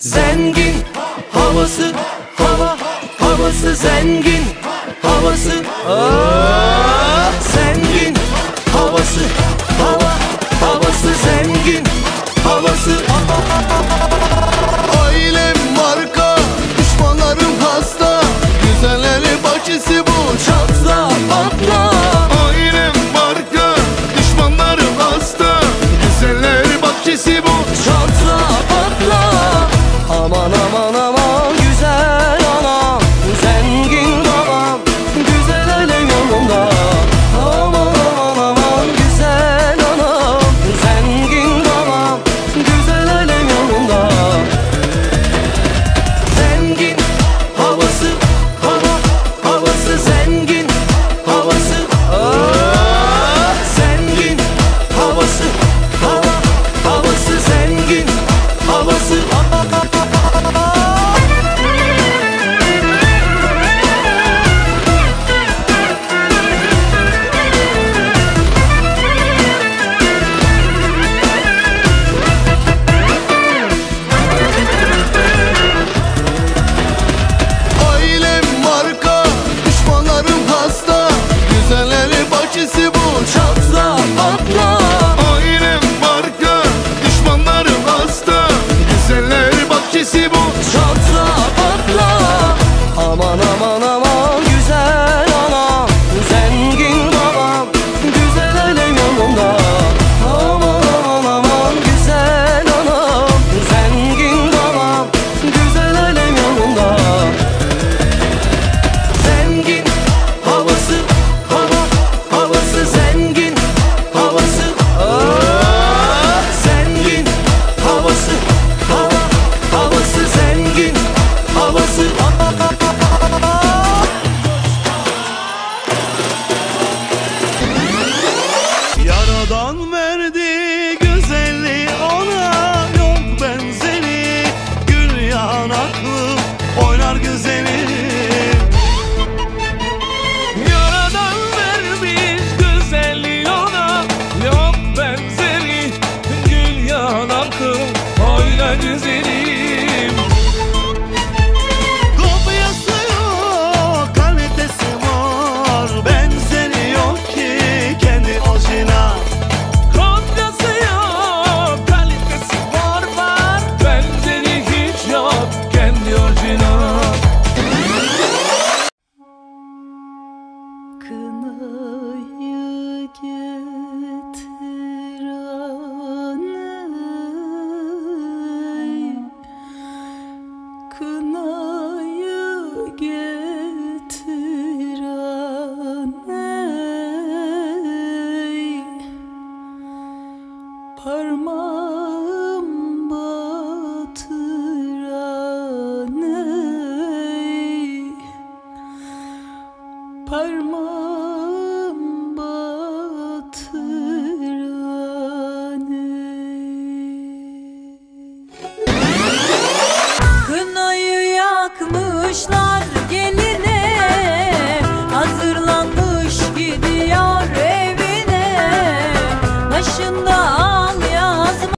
Zengin havası, havası zengin havası. Zengin havası, havası zengin havası. Ailem marka, düşmanlarım hasta, güzelleri bahçesi bu, çatla patla. Ailem marka, düşmanlarım hasta, güzelleri bahçesi bu, çatla patla. Aman aman aman güzel anam, zengin babam, güzel ele yolunda. Aman aman aman güzel anam, zengin babam, güzel ele yolunda. Zengin havası, havası zengin havası. Zengin havası, havası zengin havası. Ailem marka, düşmanlarım hasta, güzelleri bahçesi bu, çatla patla. Ailem marka, düşmanlarım hasta, güzelleri bahçesi bu, çatla patla. Aman aman aman güzel anam, zengin babam, güzel ele yolunda. Aman aman aman güzel anam, zengin babam, güzel ele yolunda. Zengin havası, havası zengin havası. Zengin havası, havası zengin havası. Yaradan verdi güzelliği ona, yok benzeri, gül yanaklı oynar güzeli. Yaradan vermiş güzelliği ona, yok benzeri, gül yanaklı oyna güzelim. Kopyası yok, kalitesi var, benzeri yok ki kendi orijinal. Kopyası yok, kalitesi var, benzeri hiç yok, kendi orijinal. Kınayı getir aney, kınayı getir aney, parmağım batır aney, parmağım batır aney. Kınayı yakmışlar geline, hazırlanmış gidiyor evine. Başında al yazmış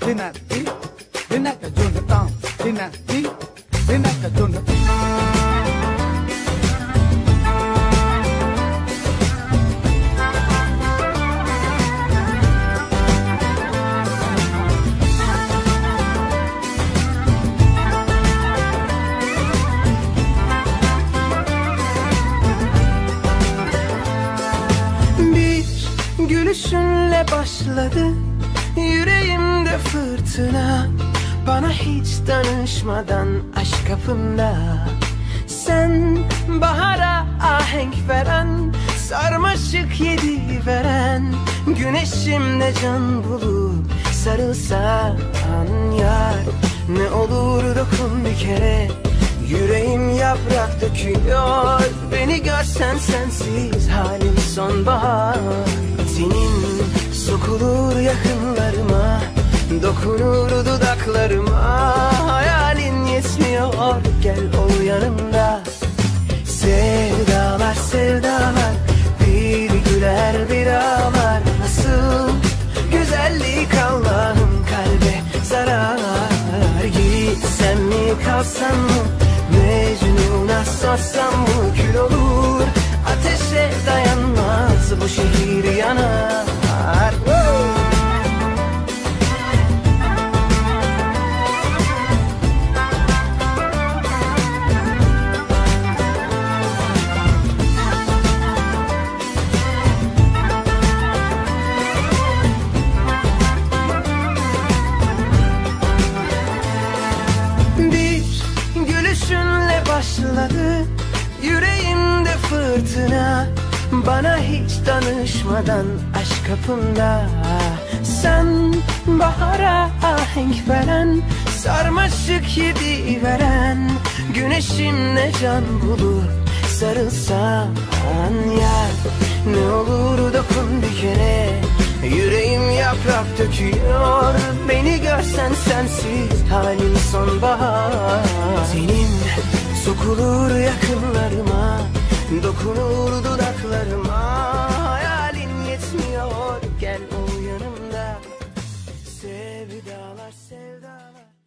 dinati dinaka Jonathan dinati dinaka Jonathan Gülüşünle başladı yüreğimde fırtına. Bana hiç danışmadan aşk kapımda. Sen bahara ahenk veren, sarmaşık yedi veren, güneşimle can bulup sarılsan yar. Ne olur dokun bir kere, yüreğim yaprak döküyor. Beni görsen sensiz halim sonbahar. Senin sokulur yakınlarıma, dokunur dudaklarıma. Hayalin yetmiyor, gel ol yanımda. Sevdalar sevdalar, bir güler bir ağlar. Nasıl güzellik Allah'ım, kalbe zarar. Gitsem mi kalsam mı, Mecnun'a sorsam mı, kül olur. Ateşe dayanmaz bu şehir yanar. Bir gülüşünle başladı yüreğimde fırtına. Bana hiç danışmadan aşk kapımda. Sen bahara ahenk veren, sarmaşık yedi veren, güneşimle can bulup sarılsan yar. Ne olur dokun bir kere, yüreğim yaprak döküyor. Beni görsen sensiz halim sonbahar. Senin sokulur yakınlarıma, dokunur dudaklarıma. Hayalin yetmiyor, gel ol yanımda. Sevdalar sevdalar.